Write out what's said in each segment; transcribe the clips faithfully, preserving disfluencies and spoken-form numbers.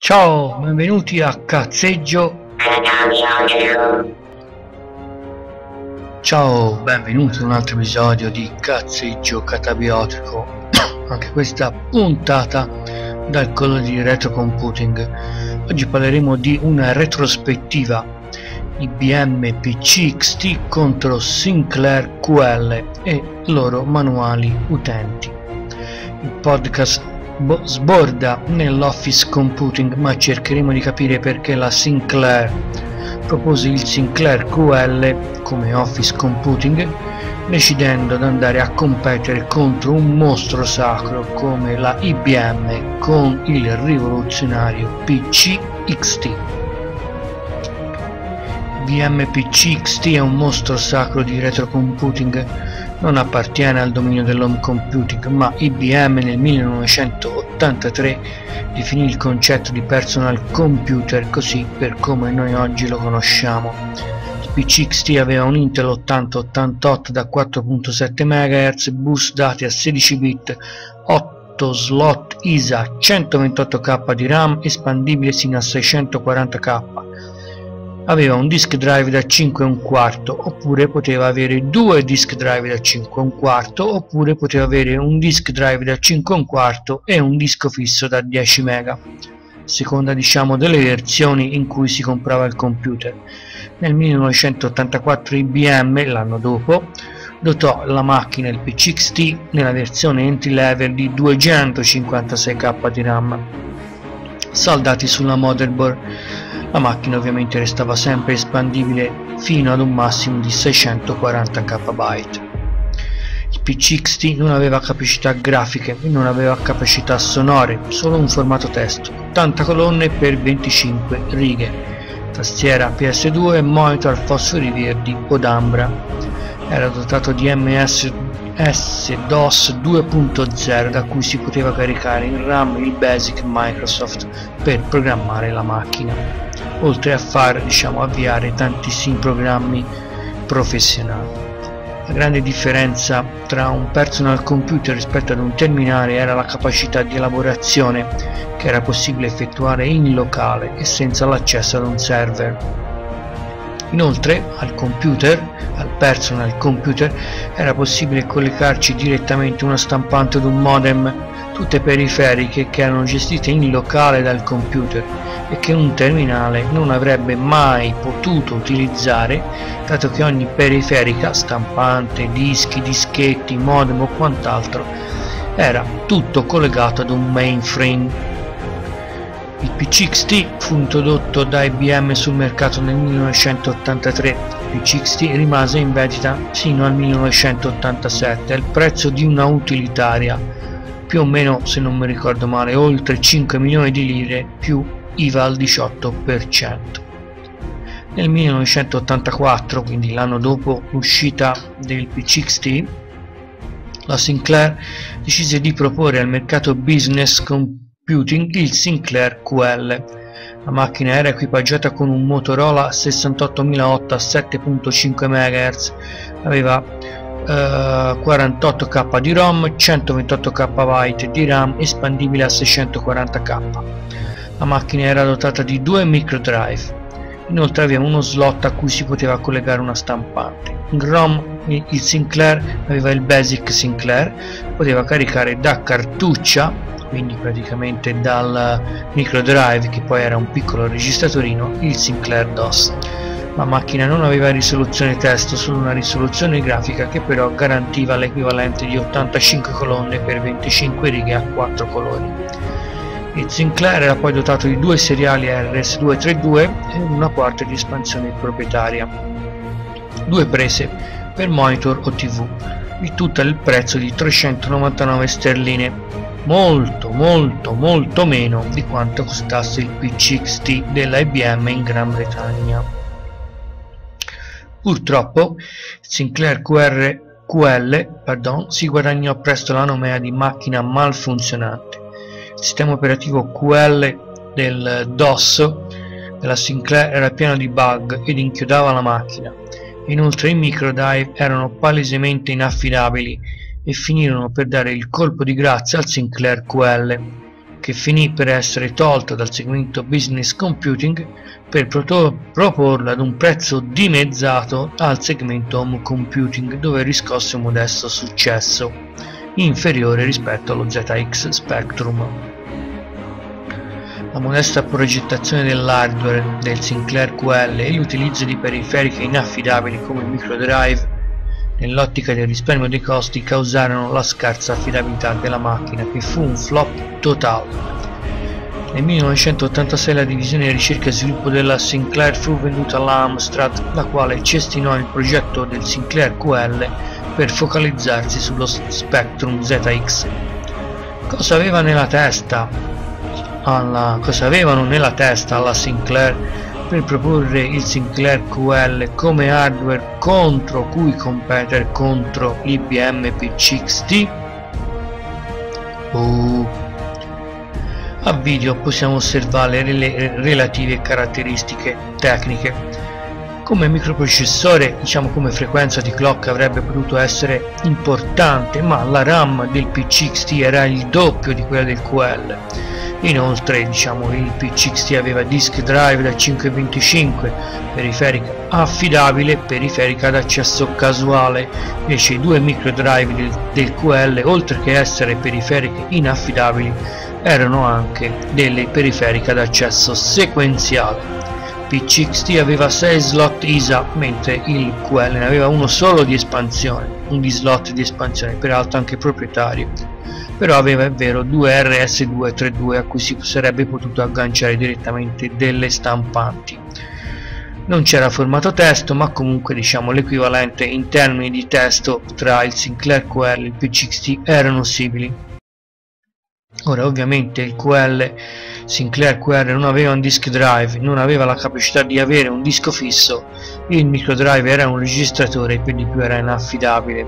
Ciao, benvenuti a Cazzeggio. Ciao, benvenuti a un altro episodio di Cazzeggio Catabiotico. Anche questa puntata dal colore di Retro Computing. Oggi parleremo di una retrospettiva I B M P C X T contro Sinclair Q L e loro manuali utenti. Il podcast sborda nell'office computing, ma cercheremo di capire perché la Sinclair propose il Sinclair Q L come office computing, decidendo di andare a competere contro un mostro sacro come la I B M con il rivoluzionario P C X T. I B M P C X T è un mostro sacro di retrocomputing. Non appartiene al dominio dell'home computing, ma I B M nel millenovecentottantatré definì il concetto di personal computer così per come noi oggi lo conosciamo. Il P C X T aveva un Intel ottanta ottantotto da quattro virgola sette megahertz, bus dati a sedici bit, otto slot I S A, centoventotto K di RAM, espandibile sino a seicentoquaranta K. Aveva un disk drive da cinque e un quarto, oppure poteva avere due disk drive da cinque e un quarto, oppure poteva avere un disk drive da cinque e un quarto e un disco fisso da dieci mega, seconda diciamo delle versioni in cui si comprava il computer. Nel millenovecentottantaquattro I B M, l'anno dopo, dotò la macchina il P C X T nella versione entry level di duecentocinquantasei K di RAM, saldati sulla motherboard. La macchina ovviamente restava sempre espandibile fino ad un massimo di seicentoquaranta K. Il P C X T non aveva capacità grafiche e non aveva capacità sonore, solo un formato testo, ottanta colonne per venticinque righe, tastiera P S due e monitor fosfori verdi o d'ambra. Era dotato di M S DOS due punto zero da cui si poteva caricare in RAM il Basic Microsoft per programmare la macchina, oltre a far diciamo avviare tantissimi programmi professionali. La grande differenza tra un personal computer rispetto ad un terminale era la capacità di elaborazione che era possibile effettuare in locale e senza l'accesso ad un server. Inoltre al computer, al personal computer, era possibile collegarci direttamente una stampante ed un modem, tutte periferiche che erano gestite in locale dal computer e che un terminale non avrebbe mai potuto utilizzare, dato che ogni periferica, stampante, dischi, dischetti, modem o quant'altro, era tutto collegato ad un mainframe. Il P C X T fu introdotto da I B M sul mercato nel millenovecentottantatré. Il P C X T rimase in vendita fino al millenovecentottantasette al prezzo di una utilitaria, più o meno, se non mi ricordo male, oltre cinque milioni di lire più I V A al diciotto per cento. Nel millenovecentottantaquattro, quindi l'anno dopo l'uscita del P C X T, la Sinclair decise di proporre al mercato business computing il Sinclair Q L. La macchina era equipaggiata con un Motorola sessantottomilaotto a sette virgola cinque megahertz, aveva eh, quarantotto K di ROM, centoventotto K di RAM, espandibile a seicentoquaranta K. La macchina era dotata di due microdrive, inoltre aveva uno slot a cui si poteva collegare una stampante. In ROM il Sinclair aveva il Basic Sinclair, poteva caricare da cartuccia, quindi praticamente dal microdrive, che poi era un piccolo registratorino, il Sinclair DOS. La macchina non aveva risoluzione testo, solo una risoluzione grafica che però garantiva l'equivalente di ottantacinque colonne per venticinque righe a quattro colori. Il Sinclair era poi dotato di due seriali R S duecentotrentadue e una porta di espansione proprietaria, due prese per monitor o tivù, il tutto al prezzo di trecentonovantanove sterline, molto molto molto meno di quanto costasse il P C X T della I B M in Gran Bretagna. Purtroppo il Sinclair Q R Q L pardon, si guadagnò presto la nomea di macchina malfunzionante. Il sistema operativo Q L del DOS della Sinclair era pieno di bug ed inchiodava la macchina. Inoltre i microdrive erano palesemente inaffidabili e finirono per dare il colpo di grazia al Sinclair Q L, che finì per essere tolta dal segmento Business Computing per proporla ad un prezzo dimezzato al segmento Home Computing, dove riscosse un modesto successo, inferiore rispetto allo Z X Spectrum. La modesta progettazione dell'hardware del Sinclair Q L e l'utilizzo di periferiche inaffidabili come il microdrive nell'ottica del risparmio dei costi causarono la scarsa affidabilità della macchina, che fu un flop totale. Nel millenovecentottantasei la divisione ricerca e sviluppo della Sinclair fu venduta alla Amstrad, la quale cestinò il progetto del Sinclair Q L per focalizzarsi sullo Spectrum Z X. Cosa aveva nella testa alla, cosa avevano nella testa alla Sinclair per proporre il Sinclair Q L come hardware contro cui competere contro l'I B M P C X T? Uh. A video possiamo osservare le relative caratteristiche tecniche. Come microprocessore, diciamo come frequenza di clock avrebbe potuto essere importante, ma la RAM del P C X T era il doppio di quella del Q L. Inoltre, diciamo, il P C X T aveva disk drive da cinque virgola venticinque, periferica affidabile, periferica ad accesso casuale. Invece i due microdrive del, del Q L, oltre che essere periferiche inaffidabili, erano anche delle periferiche ad accesso sequenziale. P C X T aveva sei slot I S A, mentre il Q L ne aveva uno solo di espansione, un di slot di espansione, peraltro anche proprietario, però aveva, è vero, due R S duecentotrentadue a cui si sarebbe potuto agganciare direttamente delle stampanti. Non c'era formato testo, ma comunque, diciamo, l'equivalente in termini di testo tra il Sinclair Q L e il P C X T erano simili. Ora, ovviamente il Q L, Sinclair Q L non aveva un disk drive, non aveva la capacità di avere un disco fisso, il microdrive era un registratore e per di più era inaffidabile.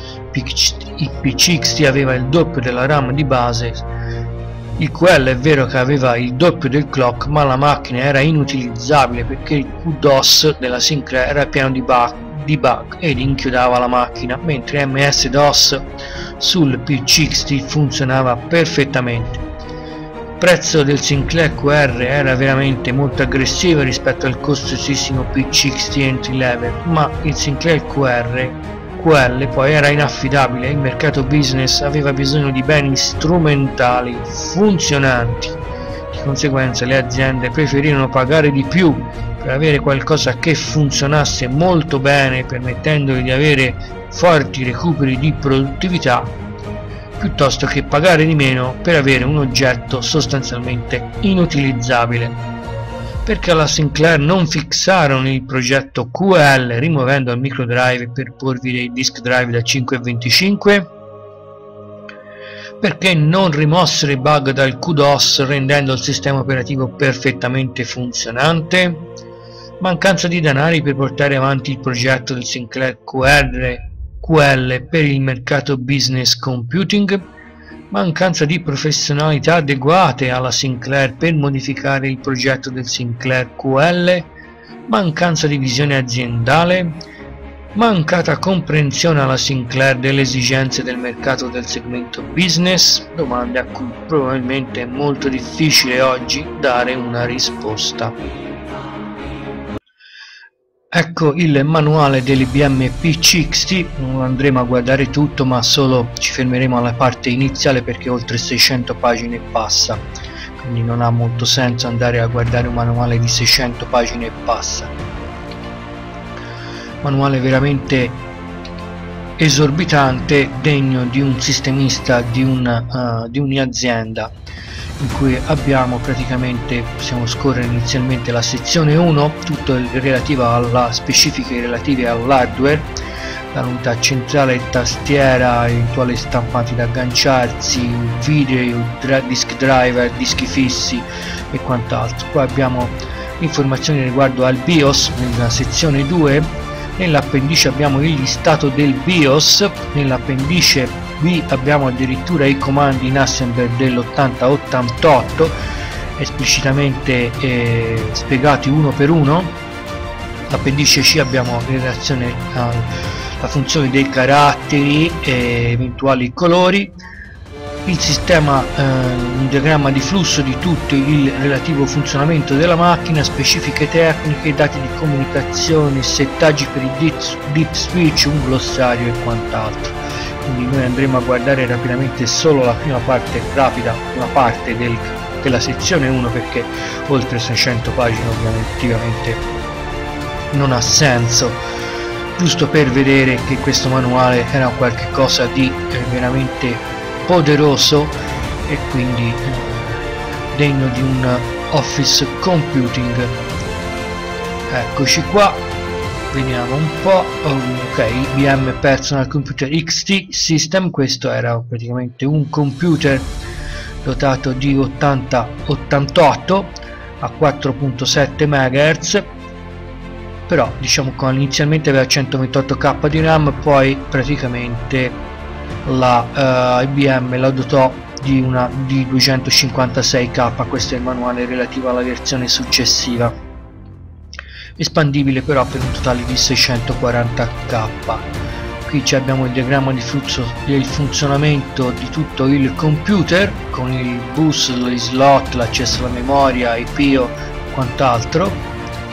Il P C X T aveva il doppio della RAM di base. Il Q L è vero che aveva il doppio del clock, ma la macchina era inutilizzabile perché il Q DOS della Sinclair era pieno di bug, di bug ed inchiodava la macchina, mentre M S DOS sul P C X T funzionava perfettamente. Il prezzo del Sinclair Q R era veramente molto aggressivo rispetto al costosissimo P C X T entry level, ma il Sinclair Q R Q L poi era inaffidabile e il mercato business aveva bisogno di beni strumentali funzionanti. Di conseguenza le aziende preferirono pagare di più per avere qualcosa che funzionasse molto bene, permettendogli di avere forti recuperi di produttività, piuttosto che pagare di meno per avere un oggetto sostanzialmente inutilizzabile. Perché alla Sinclair non fissarono il progetto Q L rimuovendo il microdrive per porvi dei disk drive da cinque virgola venticinque? Perché non rimossero i bug dal Q DOS rendendo il sistema operativo perfettamente funzionante? Mancanza di denari per portare avanti il progetto del Sinclair Q R Q L per il mercato business computing? Mancanza di professionalità adeguate alla Sinclair per modificare il progetto del Sinclair Q L? Mancanza di visione aziendale? Mancata comprensione alla Sinclair delle esigenze del mercato del segmento business? Domande a cui probabilmente è molto difficile oggi dare una risposta. Ecco il manuale dell'I B M P C X T, non andremo a guardare tutto ma solo ci fermeremo alla parte iniziale perché oltre seicento pagine passa, quindi non ha molto senso andare a guardare un manuale di seicento pagine e passa. Manuale veramente esorbitante, degno di un sistemista di una, uh, di un'azienda, in cui abbiamo praticamente, possiamo scorrere inizialmente la sezione uno, tutto il relativo alla specifiche relative all'hardware, dall'unità centrale, tastiera, eventuali stampanti da agganciarsi, video, disk driver, dischi fissi e quant'altro. Poi abbiamo informazioni riguardo al BIOS nella sezione due. Nell'appendice abbiamo il listato del BIOS, nell'appendice B abbiamo addirittura i comandi in assembler dell'ottanta ottantotto esplicitamente eh, spiegati uno per uno. L'appendice C abbiamo in relazione alla funzione dei caratteri e eventuali colori. il sistema, eh, un diagramma di flusso di tutto il relativo funzionamento della macchina, specifiche tecniche, dati di comunicazione, settaggi per i deep switch, un glossario e quant'altro. Quindi noi andremo a guardare rapidamente solo la prima parte rapida, una parte del, della sezione uno, perché oltre seicento pagine ovviamente non ha senso, giusto per vedere che questo manuale era qualche cosa di eh, veramente poderoso e quindi eh, degno di un office computing. Eccoci qua, vediamo un po'. Ok, I B M Personal Computer X T System, questo era praticamente un computer dotato di ottanta ottantotto a quattro virgola sette megahertz, però diciamo che inizialmente aveva centoventotto K di RAM, poi praticamente la uh, I B M la dotò di una di duecentocinquantasei K. Questo è il manuale relativo alla versione successiva, espandibile però per un totale di seicentoquaranta K. Qui abbiamo il diagramma di flusso del funzionamento di tutto il computer, con il bus, gli slot, l'accesso alla memoria, I P I O, quant'altro.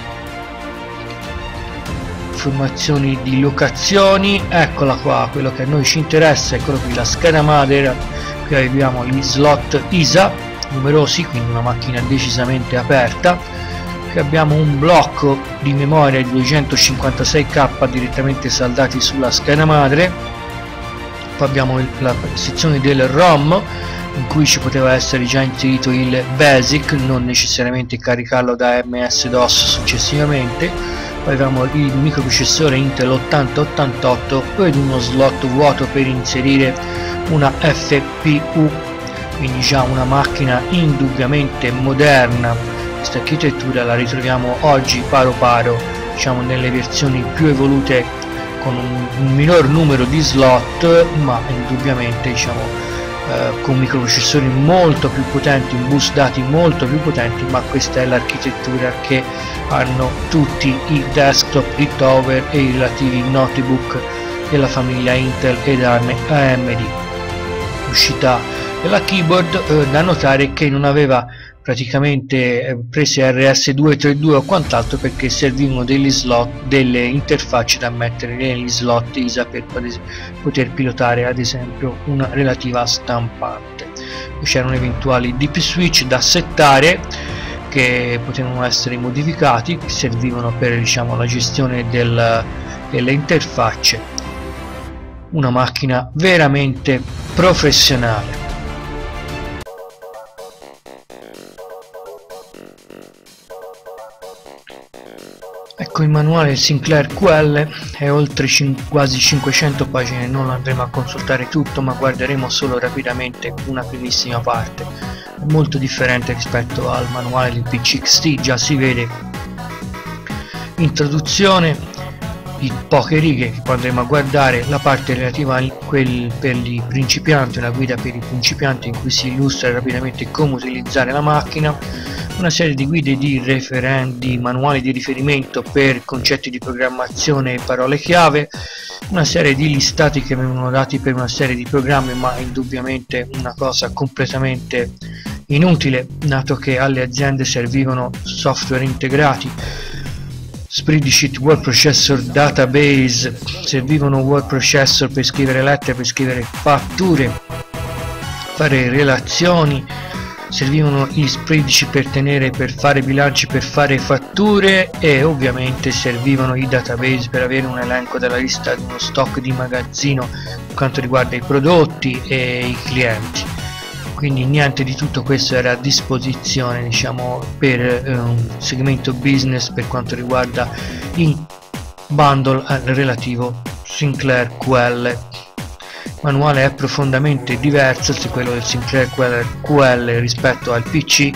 Informazioni di locazioni, eccola qua, quello che a noi ci interessa è quello qui, la scheda madre. Qui abbiamo gli slot I S A numerosi, quindi una macchina decisamente aperta. Qui abbiamo un blocco di memoria di duecentocinquantasei K direttamente saldati sulla scheda madre. Poi abbiamo il, la sezione del ROM, in cui ci poteva essere già inserito il BASIC, non necessariamente caricarlo da M S DOS successivamente. Poi abbiamo il microprocessore Intel ottanta ottantotto ed uno slot vuoto per inserire una F P U, quindi già una macchina indubbiamente moderna. Questa architettura la ritroviamo oggi paro paro, diciamo, nelle versioni più evolute, con un, un minor numero di slot, ma indubbiamente diciamo eh, con microprocessori molto più potenti, un bus dati molto più potenti, ma questa è l'architettura che hanno tutti i desktop, i tower e i relativi notebook della famiglia Intel ed A M D. L'uscita della keyboard, eh, da notare che non aveva praticamente eh, prese R S duecentotrentadue o quant'altro, perché servivano degli slot, delle interfacce da mettere negli slot I S A per poter pilotare ad esempio una relativa stampante. C'erano eventuali deep switch da settare che potevano essere modificati, che servivano per, diciamo, la gestione del, delle interfacce. Una macchina veramente professionale. Ecco il manuale del Sinclair Q L, è oltre quasi cinquecento pagine, non andremo a consultare tutto, ma guarderemo solo rapidamente una primissima parte. È molto differente rispetto al manuale del P C X T, già si vede introduzione di poche righe, che poi andremo a guardare la parte relativa a quel per i principianti, una guida per i principianti in cui si illustra rapidamente come utilizzare la macchina, una serie di guide di referenti, manuali di riferimento per concetti di programmazione e parole chiave, una serie di listati che vengono dati per una serie di programmi, ma indubbiamente una cosa completamente inutile, dato che alle aziende servivano software integrati. Spreadsheet, word processor, database, servivano word processor per scrivere lettere, per scrivere fatture, fare relazioni, servivano gli spreadsheet per tenere, per fare bilanci, per fare fatture, e ovviamente servivano i database per avere un elenco della lista di uno stock di magazzino per quanto riguarda i prodotti e i clienti. Quindi niente di tutto questo era a disposizione, diciamo, per eh, un segmento business per quanto riguarda il bundle relativo Sinclair Q L. Il manuale è profondamente diverso da quello del Sinclair Q L rispetto al P C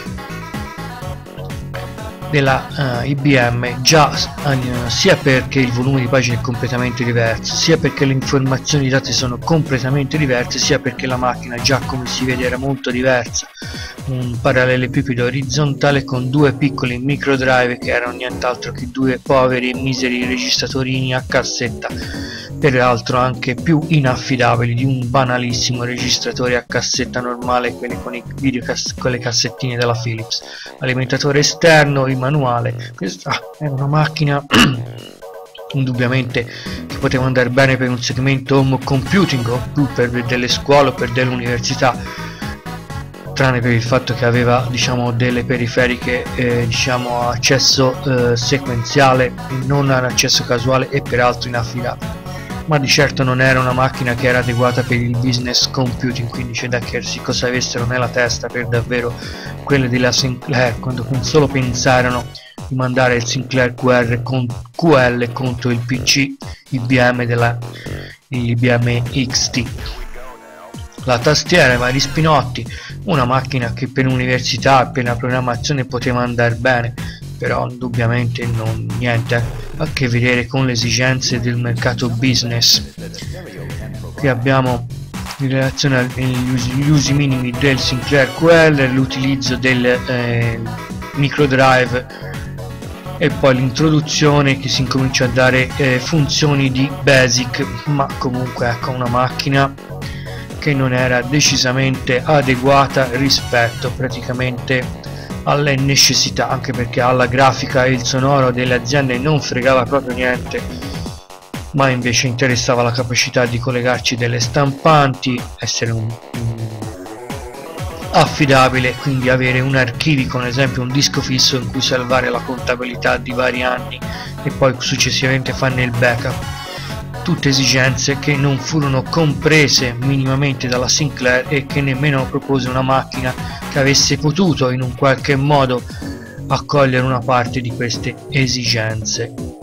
della uh, I B M, già uh, sia perché il volume di pagine è completamente diverso, sia perché le informazioni di dati sono completamente diverse, sia perché la macchina già, come si vede, era molto diversa. un parallelepipedo orizzontale con due piccoli microdrive che erano nient'altro che due poveri e miseri registratorini a cassetta, peraltro anche più inaffidabili di un banalissimo registratore a cassetta normale, quelli con, i video con le cassettine della Philips. Alimentatore esterno, il manuale. Questa è una macchina indubbiamente che poteva andare bene per un segmento home computing o più per delle scuole o per delle università, tranne per il fatto che aveva, diciamo, delle periferiche, eh, diciamo, accesso eh, sequenziale e non ad accesso casuale e peraltro inaffidabile. Ma di certo non era una macchina che era adeguata per il business computing, quindi c'è da chiedersi cosa avessero nella testa per davvero quelle della Sinclair quando solo pensarono di mandare il Sinclair Q R con Q L contro il P C I B M della I B M X T. La tastiera e vari spinotti, una macchina che per l'università e per la programmazione poteva andare bene, però indubbiamente non niente a che vedere con le esigenze del mercato business. Qui abbiamo in relazione agli usi, gli usi minimi del Sinclair Q L, l'utilizzo del eh, microdrive e poi l'introduzione che si incomincia a dare eh, funzioni di basic, ma comunque ecco una macchina che non era decisamente adeguata rispetto praticamente alle necessità, anche perché alla grafica e il sonoro delle aziende non fregava proprio niente, ma invece interessava la capacità di collegarci delle stampanti, essere un, un affidabile, quindi avere un archivio, con esempio un disco fisso in cui salvare la contabilità di vari anni e poi successivamente farne il backup. Tutte esigenze che non furono comprese minimamente dalla Sinclair e che nemmeno propose una macchina che avesse potuto in un qualche modo accogliere una parte di queste esigenze.